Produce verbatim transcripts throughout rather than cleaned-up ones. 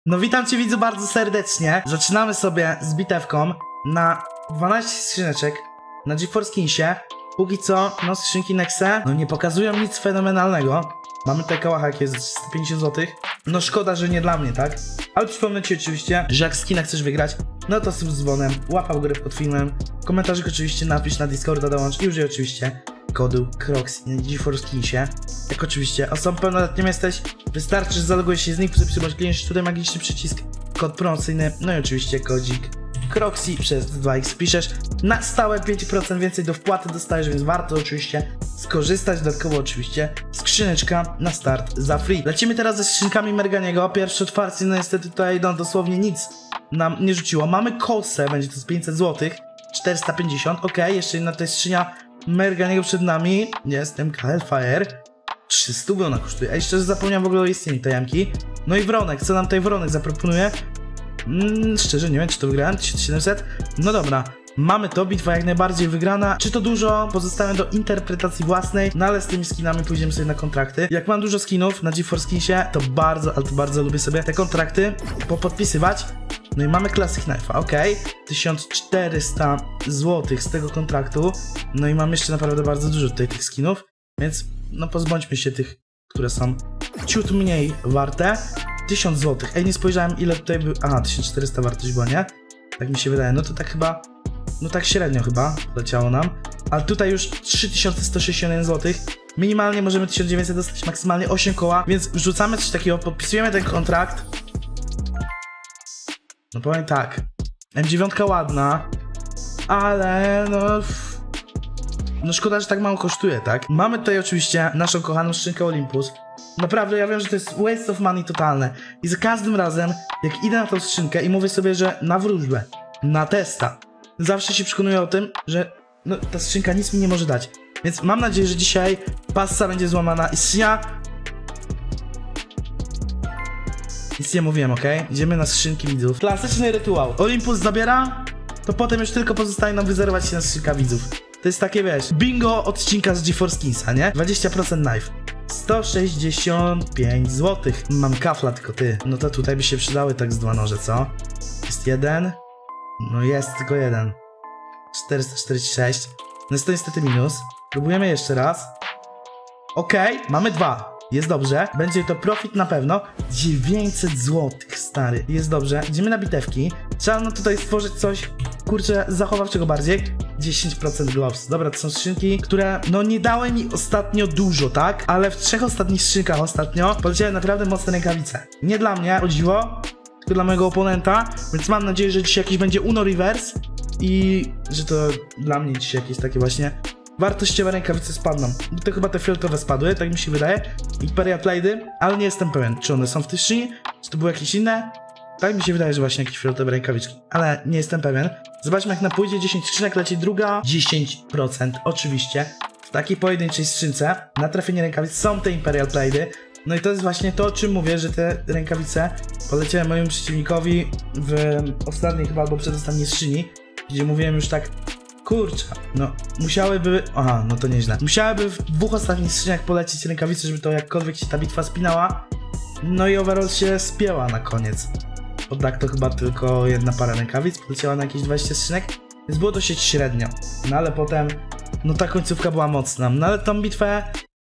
No witam cię widzu bardzo serdecznie. Zaczynamy sobie z bitewką na dwanaście skrzyneczek na GeForce Kinsie. Póki co, no skrzynki Nexe, no nie pokazują nic fenomenalnego. Mamy tutaj kałacha, jak jest sto pięćdziesiąt złotych. No szkoda, że nie dla mnie, tak? Ale przypomnę ci oczywiście, że jak skina chcesz wygrać, no to sub z dzwonem, łapa w górę pod filmem, komentarzyk oczywiście napisz, na Discorda dołącz i użyj oczywiście kodu Croxy na GeForce Kinsie. Jak oczywiście osobą pełnoletnią jesteś, wystarczy, że zalogujesz się z nich, przypisz klient, tutaj magiczny przycisk, kod promocyjny, no i oczywiście kodzik Croxy przez dwa X piszesz. Na stałe pięć procent więcej do wpłaty dostajesz, więc warto oczywiście skorzystać. Dodatkowo oczywiście skrzyneczka na start za free. Lecimy teraz ze skrzynkami Merganiego. Pierwsze otwarcie, no niestety tutaj no, dosłownie nic nam nie rzuciło. Mamy kosę, będzie to z pięćset złotych, czterysta pięćdziesiąt, ok, jeszcze jedna tutaj skrzynia Merganiego przed nami. Jestem Hellfire, trzysta ona kosztuje. A jeszcze zapomniałem w ogóle o istnieniu tej jamki. No i Wronek, co nam tutaj Wronek zaproponuje? Mm, szczerze nie wiem, czy to wygrałem, tysiąc siedemset. No dobra, mamy to, bitwa jak najbardziej wygrana. Czy to dużo? Pozostawiam do interpretacji własnej. No ale z tymi skinami pójdziemy sobie na kontrakty. Jak mam dużo skinów na GeForce Kinsie, to bardzo, ale to bardzo lubię sobie te kontrakty popodpisywać. No i mamy Classic Knife'a, ok, tysiąc czterysta złotych z tego kontraktu. No i mam jeszcze naprawdę bardzo dużo tutaj tych skinów, więc no pozbądźmy się tych, które są ciut mniej warte. tysiąc złotych, ej, nie spojrzałem ile tutaj był, aha, tysiąc czterysta wartość była, nie? Tak mi się wydaje, no to tak chyba, no tak średnio chyba leciało nam. Ale tutaj już trzy tysiące sto sześćdziesiąt jeden złotych. Minimalnie możemy tysiąc dziewięćset dostać, maksymalnie osiem koła, więc wrzucamy coś takiego, podpisujemy ten kontrakt. No powiem tak, M dziewięć ładna, ale no... No szkoda, że tak mało kosztuje, tak? Mamy tutaj oczywiście naszą kochaną skrzynkę Olympus. Naprawdę, ja wiem, że to jest waste of money totalne. I za każdym razem, jak idę na tą skrzynkę i mówię sobie, że na wróżbę, na testa, zawsze się przekonuję o tym, że no, ta skrzynka nic mi nie może dać. Więc mam nadzieję, że dzisiaj passa będzie złamana i skrzynia... Nic nie mówiłem, ok? Idziemy na skrzynki widzów. Klasyczny rytuał. Olympus zabiera, to potem już tylko pozostaje nam wyzerować się na skrzynka widzów. To jest takie, wiesz, bingo odcinka z GeForce Kinsa, nie? dwadzieścia procent knife. sto sześćdziesiąt pięć złotych. Mam kafla, tylko ty. No to tutaj by się przydały tak z dwa noże, co? Jest jeden. No jest tylko jeden. czterysta czterdzieści sześć. No jest to niestety minus. Próbujemy jeszcze raz. Okej, okay, mamy dwa. Jest dobrze. Będzie to profit na pewno. dziewięćset złotych, stary. Jest dobrze. Idziemy na bitewki. Trzeba no tutaj stworzyć coś, kurczę, zachowawczego bardziej. dziesięć procent gloves. Dobra, to są skrzynki, które no nie dały mi ostatnio dużo, tak? Ale w trzech ostatnich skrzynkach ostatnio poleciały naprawdę mocne rękawice. Nie dla mnie, o dziwo, tylko dla mojego oponenta, więc mam nadzieję, że dzisiaj jakiś będzie Uno Reverse i że to dla mnie dzisiaj jakieś takie właśnie wartościowe rękawice spadną. To chyba te fioletowe spadły, tak mi się wydaje. Imperial Plaidy, ale nie jestem pewien, czy one są w tej skrzyni, czy to były jakieś inne. Tak mi się wydaje, że właśnie jakieś fioletowe rękawiczki, ale nie jestem pewien. Zobaczmy, jak na pójdzie dziesięć skrzynek, leci druga. dziesięć procent oczywiście. W takiej pojedynczej skrzynce na trafienie rękawic są te Imperial Plaidy. No i to jest właśnie to, o czym mówię, że te rękawice poleciały mojemu przeciwnikowi w ostatniej chyba albo przedostatniej skrzyni, gdzie mówiłem już tak, kurczę, no musiałyby, aha, no to nieźle. Musiałyby w dwóch ostatnich skrzyniach polecieć rękawice, żeby to jakkolwiek się ta bitwa spinała. No i overall się spięła na koniec. Bo tak to chyba tylko jedna para rękawic poleciała na jakieś dwadzieścia skrzynek, więc było dosyć średnio. No ale potem, no ta końcówka była mocna. No ale tą bitwę,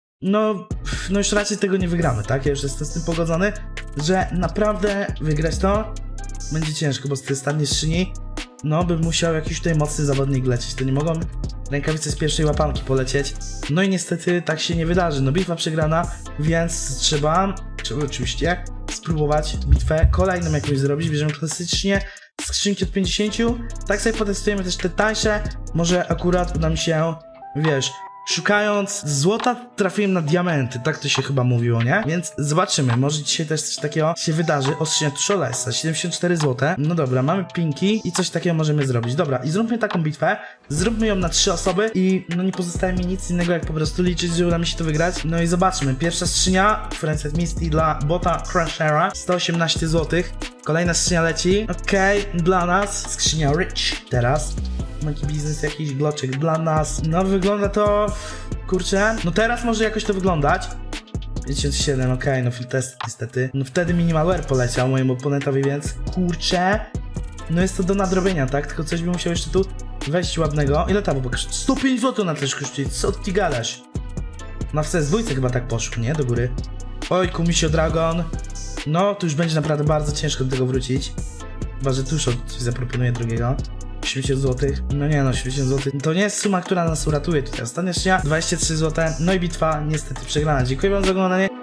no, no już raczej tego nie wygramy, tak? Ja już jestem z tym pogodzony, że naprawdę wygrać to będzie ciężko, bo z tej ostatniej skrzyni, no by musiał jakiś tutaj mocny zawodnik lecieć. To nie mogą rękawice z pierwszej łapanki polecieć. No i niestety tak się nie wydarzy. No bitwa przegrana, więc trzeba, trzeba oczywiście spróbować bitwę kolejną jakąś zrobić. Bierzemy klasycznie skrzynki od pięćdziesięciu. Tak sobie potestujemy też te tańsze. Może akurat uda mi się, wiesz, szukając złota trafiłem na diamenty, tak to się chyba mówiło, nie? Więc zobaczymy, może dzisiaj też coś takiego się wydarzy. Ostrzynia Trzolesa, siedemdziesiąt cztery złote. No dobra, mamy pinki i coś takiego możemy zrobić. Dobra, i zróbmy taką bitwę, zróbmy ją na trzy osoby i no nie pozostaje mi nic innego jak po prostu liczyć, że uda mi się to wygrać. No i zobaczmy, pierwsza skrzynia, Friendset Misty dla bota Crashera, sto osiemnaście złotych. Kolejna skrzynia leci, okej, okay, dla nas, skrzynia Rich teraz. Monkey Business, jakiś gloczek dla nas. No wygląda to... Kurczę, no teraz może jakoś to wyglądać. pięćdziesiąt siedem, okej, okay, no full test niestety. No wtedy minimalware poleciał mojemu oponentowi, więc kurczę. No jest to do nadrobienia, tak? Tylko coś by musiał jeszcze tu wejść ładnego. Ile tam było? sto pięć złotych na też kosztuje, co ty gadasz? Na w C S dwa chyba tak poszło, nie? Do góry. Oj, Kumisio Dragon. No, tu już będzie naprawdę bardzo ciężko do tego wrócić. Chyba, że Tuszol coś zaproponuje drugiego. osiemdziesiąt złotych. No nie no, osiemdziesiąt złotych. To nie jest suma, która nas uratuje tutaj. Ostatnia szyja, dwadzieścia trzy złote. No i bitwa niestety przegrana. Dziękuję wam za oglądanie.